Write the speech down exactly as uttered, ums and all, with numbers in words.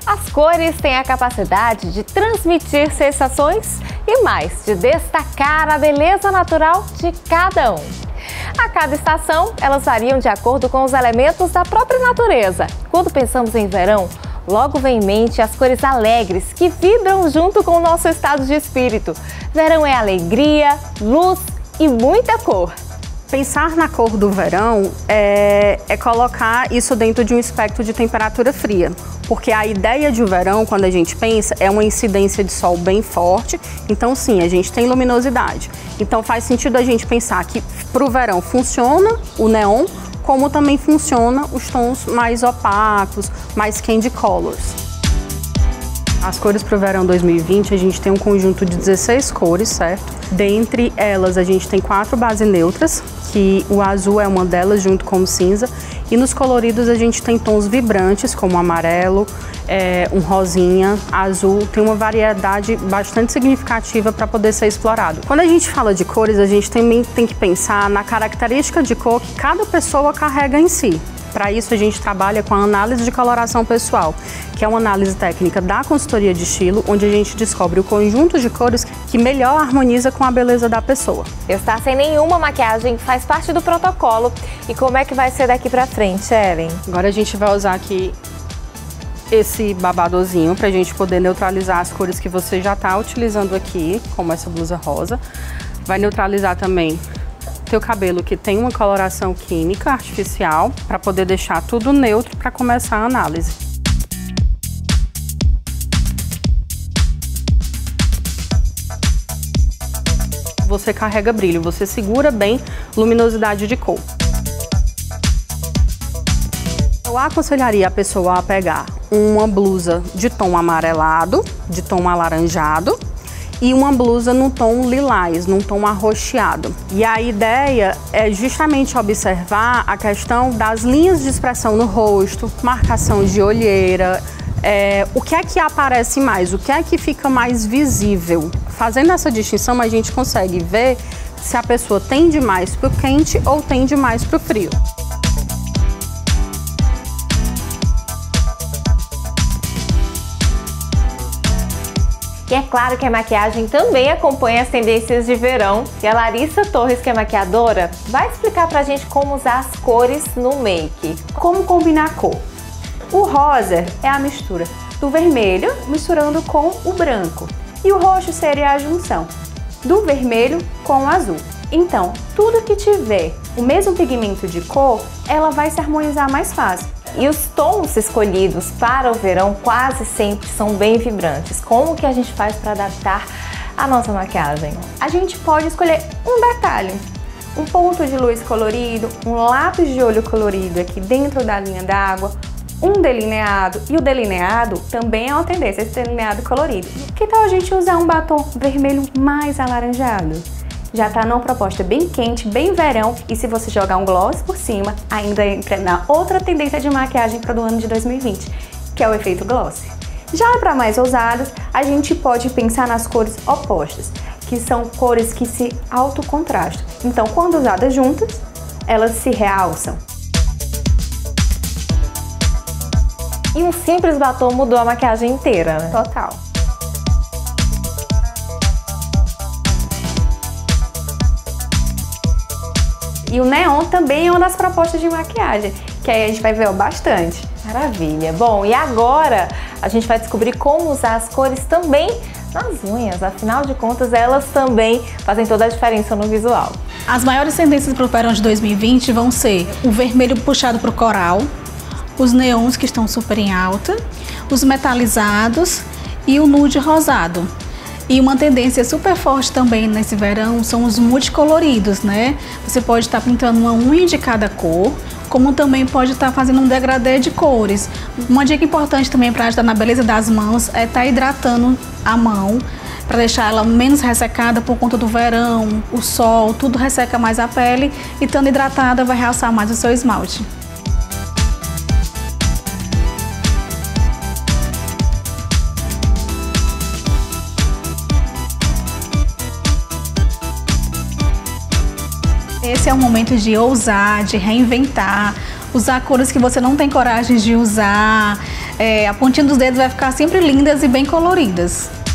As cores têm a capacidade de transmitir sensações e mais, de destacar a beleza natural de cada um. A cada estação, elas variam de acordo com os elementos da própria natureza. Quando pensamos em verão, logo vem em mente as cores alegres que vibram junto com o nosso estado de espírito. Verão é alegria, luz e muita cor. Pensar na cor do verão é, é colocar isso dentro de um espectro de temperatura fria, porque a ideia de um verão, quando a gente pensa, é uma incidência de sol bem forte, então sim, a gente tem luminosidade. Então faz sentido a gente pensar que para o verão funciona o neon, como também funciona os tons mais opacos, mais candy colors. As cores para o verão dois mil e vinte, a gente tem um conjunto de dezesseis cores, certo? Dentre elas, a gente tem quatro bases neutras, que o azul é uma delas, junto com o cinza. E nos coloridos, a gente tem tons vibrantes, como amarelo, é, um rosinha, azul. Tem uma variedade bastante significativa para poder ser explorado. Quando a gente fala de cores, a gente também tem que pensar na característica de cor que cada pessoa carrega em si. Para isso, a gente trabalha com a análise de coloração pessoal, que é uma análise técnica da consultoria de estilo, onde a gente descobre o conjunto de cores que melhor harmoniza com a beleza da pessoa. Estar sem nenhuma maquiagem faz parte do protocolo. E como é que vai ser daqui pra frente, Ellen? Agora a gente vai usar aqui esse babadozinho para a gente poder neutralizar as cores que você já está utilizando aqui, como essa blusa rosa. Vai neutralizar também teu cabelo, que tem uma coloração química artificial, para poder deixar tudo neutro para começar a análise. Você carrega brilho, você segura bem luminosidade de cor. Eu aconselharia a pessoa a pegar uma blusa de tom amarelado, de tom alaranjado, e uma blusa num tom lilás, num tom arroxeado. E a ideia é justamente observar a questão das linhas de expressão no rosto, marcação de olheira, é, o que é que aparece mais, o que é que fica mais visível. Fazendo essa distinção, a gente consegue ver se a pessoa tende mais para o quente ou tende mais para o frio. E é claro que a maquiagem também acompanha as tendências de verão. E a Larissa Torres, que é maquiadora, vai explicar pra gente como usar as cores no make. Como combinar a cor? O rosa é a mistura do vermelho misturando com o branco. E o roxo seria a junção do vermelho com o azul. Então, tudo que tiver o mesmo pigmento de cor, ela vai se harmonizar mais fácil. E os tons escolhidos para o verão quase sempre são bem vibrantes. Como que a gente faz para adaptar a nossa maquiagem? A gente pode escolher um detalhe, um ponto de luz colorido, um lápis de olho colorido aqui dentro da linha d'água, um delineado. E o delineado também é uma tendência, esse delineado colorido. Que tal a gente usar um batom vermelho mais alaranjado? Já tá numa proposta bem quente, bem verão, e se você jogar um gloss por cima, ainda entra na outra tendência de maquiagem para o ano de dois mil e vinte, que é o efeito gloss. Já para mais ousados, a gente pode pensar nas cores opostas, que são cores que se autocontrastam. Então, quando usadas juntas, elas se realçam. E um simples batom mudou a maquiagem inteira, né? Total. E o neon também é uma das propostas de maquiagem, que aí a gente vai ver bastante. Maravilha! Bom, e agora a gente vai descobrir como usar as cores também nas unhas. Afinal de contas, elas também fazem toda a diferença no visual. As maiores tendências para o verão de dois mil e vinte vão ser o vermelho puxado para o coral, os neons que estão super em alta, os metalizados e o nude rosado. E uma tendência super forte também nesse verão são os multicoloridos, né? Você pode estar pintando uma unha de cada cor, como também pode estar fazendo um degradê de cores. Uma dica importante também para ajudar na beleza das mãos é estar hidratando a mão, para deixar ela menos ressecada por conta do verão, o sol, tudo resseca mais a pele, e estando hidratada vai realçar mais o seu esmalte. Esse é o momento de ousar, de reinventar, usar cores que você não tem coragem de usar, é, a pontinha dos dedos vai ficar sempre lindas e bem coloridas.